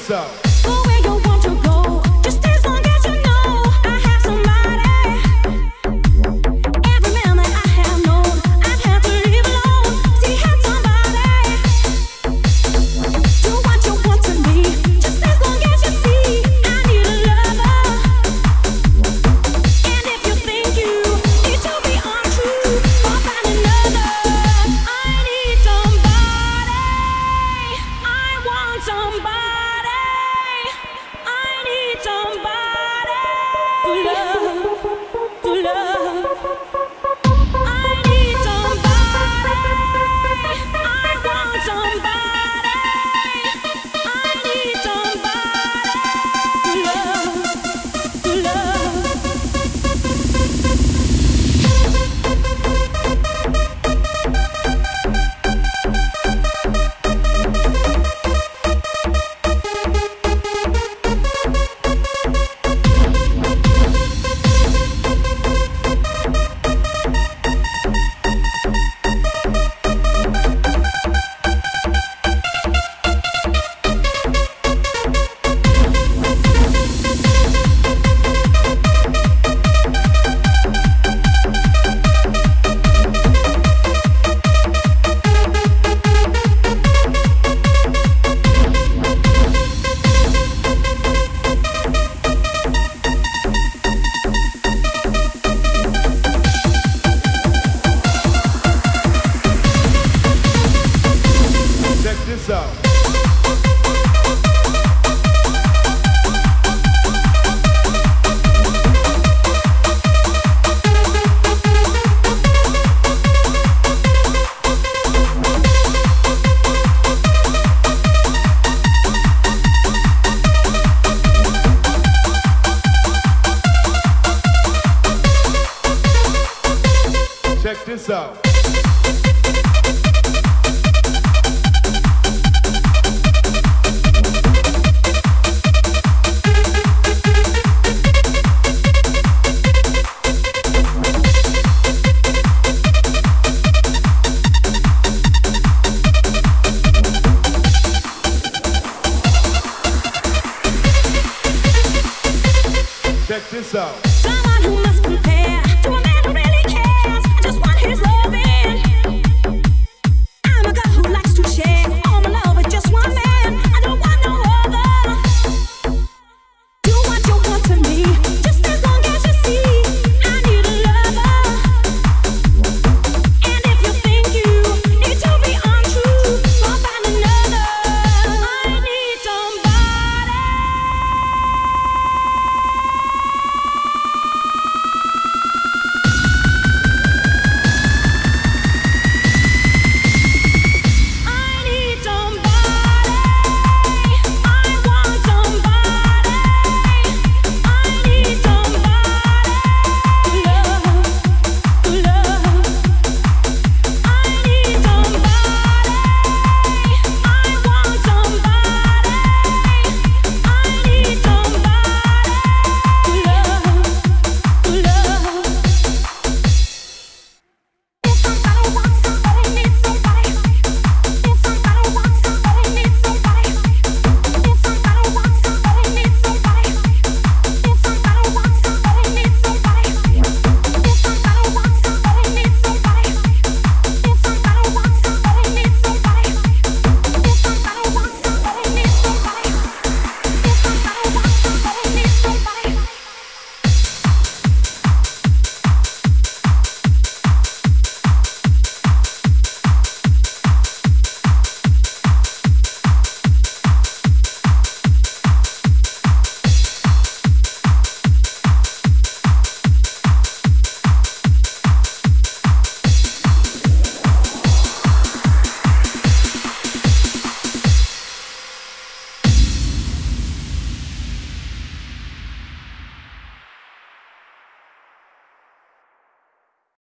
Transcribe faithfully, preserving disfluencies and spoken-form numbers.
this out. Go where you want to go, just as long as you know I have somebody. Every man that I have known, I've had to leave alone. See, he had somebody. Do what you want to me, just as long as you see I need a lover. And if you think you need to be untrue, go find another. I need somebody. I want somebody. I need somebody to love, to love. I need somebody. I want somebody. I need somebody to love, to love. Check this out. Check this out. Check this out.